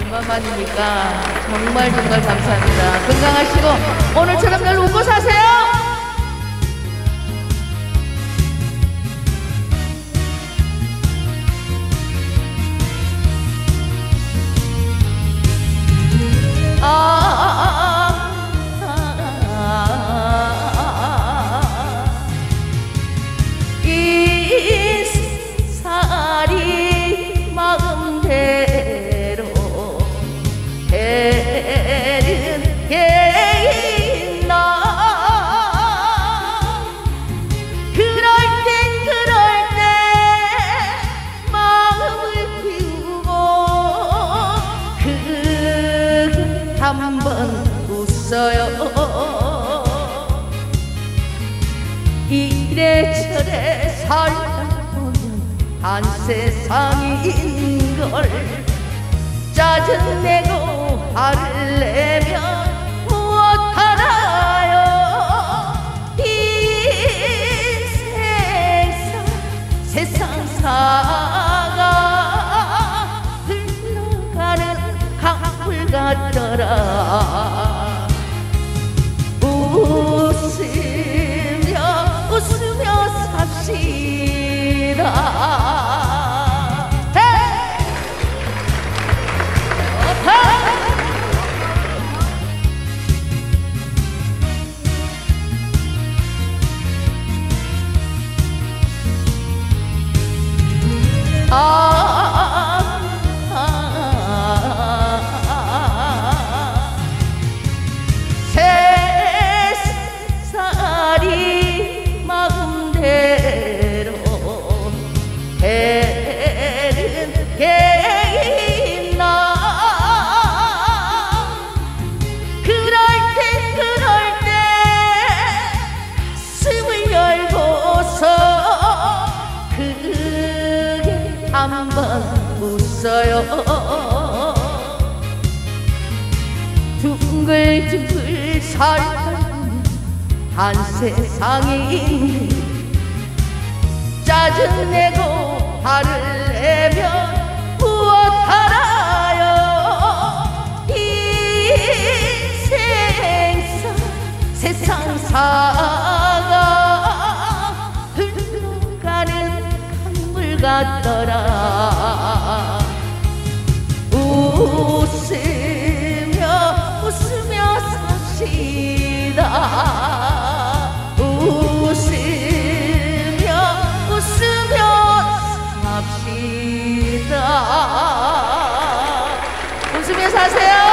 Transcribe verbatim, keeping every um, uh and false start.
얼마만이니까 정말 정말 감사합니다. 건강하시고 오늘처럼 늘 웃고 사세요. 한번 웃어요. 이래저래 살다 보면 한 세상인걸 짜증내고 화를 내면 무엇하나요. 인생사 세상사가 흘러가는 강물 같더라. 웃으며 웃으며 삽시다. 아, 아, 아, 세살이 마음대로 되는 게 있나. 그럴 땐 그럴 때 가슴을 열고서 크게 한번 웃어요. 둥글둥글 살던 한 세상이 짜증내고 화를 내면 무엇하나요. 인생사 세상사가 흘러가는 강물 같더라. 웃으며 웃으며 삽시다. 웃으며 웃으며 삽시다. 웃으며 사세요.